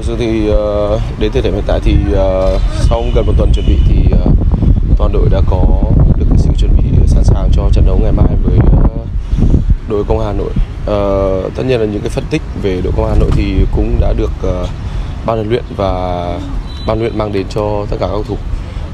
sự thì đến thời điểm hiện tại thì sau gần một tuần chuẩn bị thì toàn đội đã có được sự chuẩn bị sẵn sàng cho trận đấu ngày mai với đội Công an Hà Nội. Tất nhiên là những cái phân tích về đội Công an Hà Nội thì cũng đã được ban huấn luyện và ban luyện mang đến cho tất cả các cầu thủ.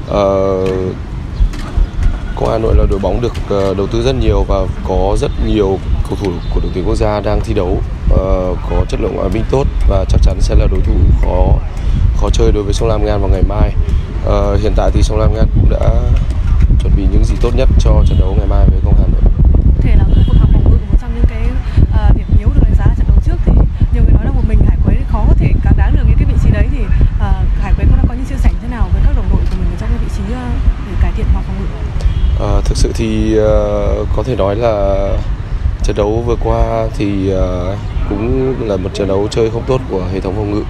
Công an Hà Nội là đội bóng được đầu tư rất nhiều và có rất nhiều cầu thủ của đội tuyển quốc gia đang thi đấu, có chất lượng ngoại binh tốt và chắc chắn sẽ là đối thủ khó chơi đối với Sông Lam Nghệ An vào ngày mai. Hiện tại thì Sông Lam Nghệ An cũng đã chuẩn bị những gì tốt nhất cho trận đấu ngày mai với Công an Hà Nội. Có thể là khu vực hàng phòng ngự một trong những cái điểm yếu được đánh giá là trận đấu trước thì nhiều người nói là một mình Hải Quế khó có thể cán đáng được những cái vị trí đấy, thì Hải Quế cũng đã có những chia sẻ như thế nào với các đồng đội của mình trong cái vị trí để cải thiện hàng phòng ngự? Thực sự thì có thể nói là trận đấu vừa qua thì cũng là một trận đấu chơi không tốt của hệ thống phòng ngự.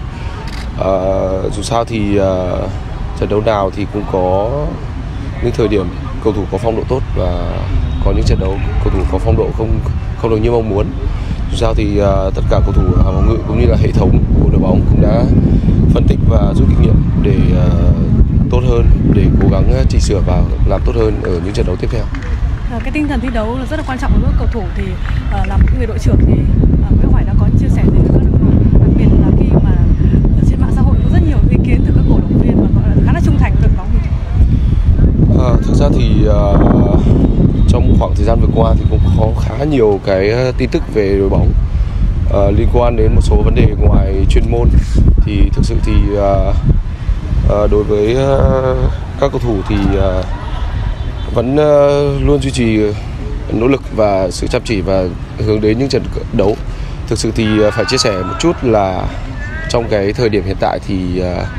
Dù sao thì trận đấu nào thì cũng có những thời điểm cầu thủ có phong độ tốt và có những trận đấu cầu thủ có phong độ không được như mong muốn. Dù sao thì tất cả cầu thủ phòng ngự cũng như là hệ thống của đội bóng cũng đã phân tích và rút kinh nghiệm để tốt hơn, để cố gắng chỉnh sửa và làm tốt hơn ở những trận đấu tiếp theo. Cái tinh thần thi đấu là rất là quan trọng với các cầu thủ, thì là một người đội trưởng thì Nguyễn Hoài đã có những chia sẻ về các đồng đội, đặc biệt là khi mà trên mạng xã hội có rất nhiều ý kiến từ các cổ động viên và gọi là khá là trung thành với đội bóng mình. Thực ra thì trong khoảng thời gian vừa qua thì cũng có khá nhiều cái tin tức về đội bóng liên quan đến một số vấn đề ngoài chuyên môn. Thì thực sự thì đối với các cầu thủ thì vẫn luôn duy trì nỗ lực và sự chăm chỉ và hướng đến những trận đấu. Thực sự thì phải chia sẻ một chút là trong cái thời điểm hiện tại thì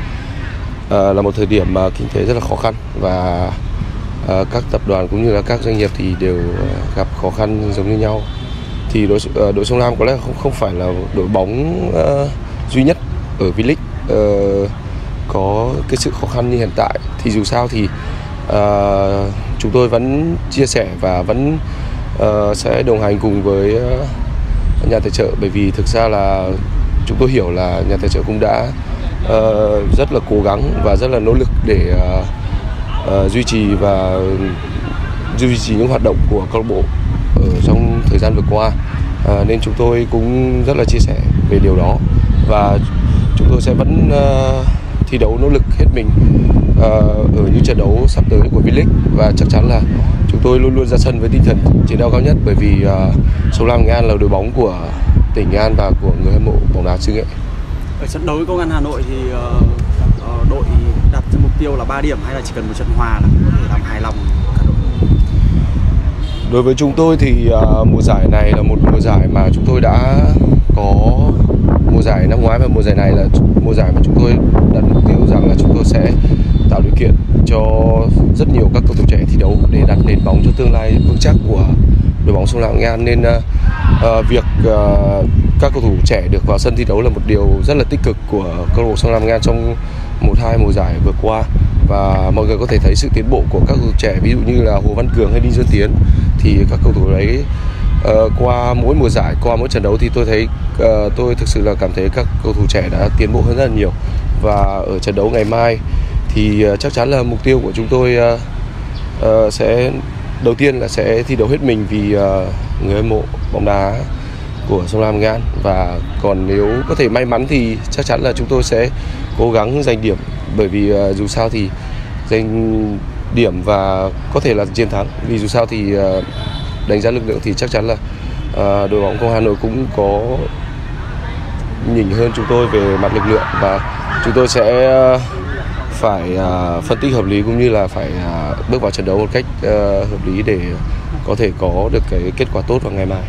là một thời điểm mà kinh tế rất là khó khăn và các tập đoàn cũng như là các doanh nghiệp thì đều gặp khó khăn giống như nhau. Thì đội Sông Lam có lẽ không phải là đội bóng duy nhất ở V-League có cái sự khó khăn như hiện tại. Thì dù sao thì chúng tôi vẫn chia sẻ và vẫn sẽ đồng hành cùng với nhà tài trợ, bởi vì thực ra là chúng tôi hiểu là nhà tài trợ cũng đã rất là cố gắng và rất là nỗ lực để duy trì những hoạt động của câu lạc bộ ở trong thời gian vừa qua, nên chúng tôi cũng rất là chia sẻ về điều đó và chúng tôi sẽ vẫn thi đấu nỗ lực hết mình ở những trận đấu sắp tới của V-League, và chắc chắn là chúng tôi luôn luôn ra sân với tinh thần chiến đấu cao nhất, bởi vì Sông Lam Nghệ An là đội bóng của tỉnh Nghệ An và của người hâm mộ bóng đá xứ Nghệ. Ở trận đấu với Công an Hà Nội thì đội đặt ra mục tiêu là 3 điểm hay là chỉ cần một trận hòa là có thể làm hài lòng cả đội? Đối với chúng tôi thì mùa giải này là một mùa giải mà chúng tôi đã có mùa giải năm ngoái, và mùa giải này là mùa giải mà chúng tôi đặt mục tiêu rằng là chúng tôi sẽ tạo điều kiện cho rất nhiều các cầu thủ trẻ thi đấu để đặt nền bóng cho tương lai vững chắc của đội bóng Sông Lam Nghệ An, nên việc các cầu thủ trẻ được vào sân thi đấu là một điều rất là tích cực của câu lạc bộ Sông Lam Nghệ An trong 1-2 mùa giải vừa qua. Và mọi người có thể thấy sự tiến bộ của các cầu thủ trẻ, ví dụ như là Hồ Văn Cường hay Đinh Xuân Tiến, thì các cầu thủ đấy qua mỗi mùa giải, qua mỗi trận đấu thì tôi thấy tôi thực sự là cảm thấy các cầu thủ trẻ đã tiến bộ hơn rất là nhiều. Và ở trận đấu ngày mai thì chắc chắn là mục tiêu của chúng tôi sẽ đầu tiên là sẽ thi đấu hết mình vì người hâm mộ bóng đá của Sông Lam Nghệ An, và còn nếu có thể may mắn thì chắc chắn là chúng tôi sẽ cố gắng giành điểm, bởi vì dù sao thì giành điểm và có thể là chiến thắng, vì dù sao thì đánh giá lực lượng thì chắc chắn là đội bóng Công an Hà Nội cũng có nhỉnh hơn chúng tôi về mặt lực lượng, và chúng tôi sẽ phải phân tích hợp lý cũng như là phải bước vào trận đấu một cách hợp lý để có thể có được cái kết quả tốt vào ngày mai.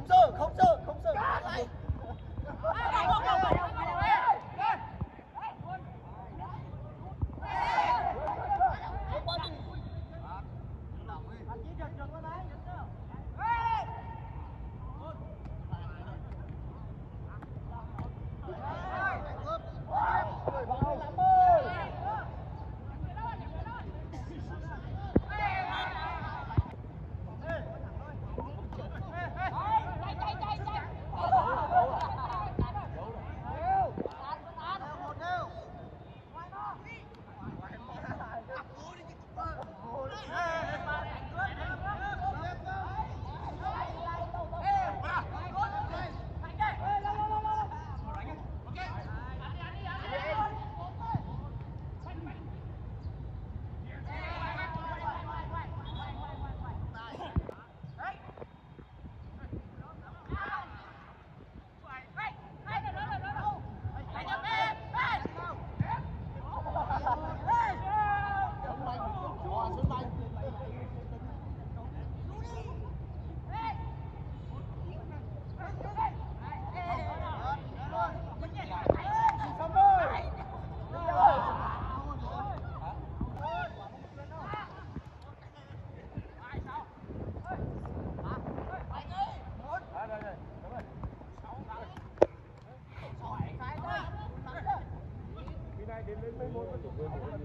Đến 11 có chủ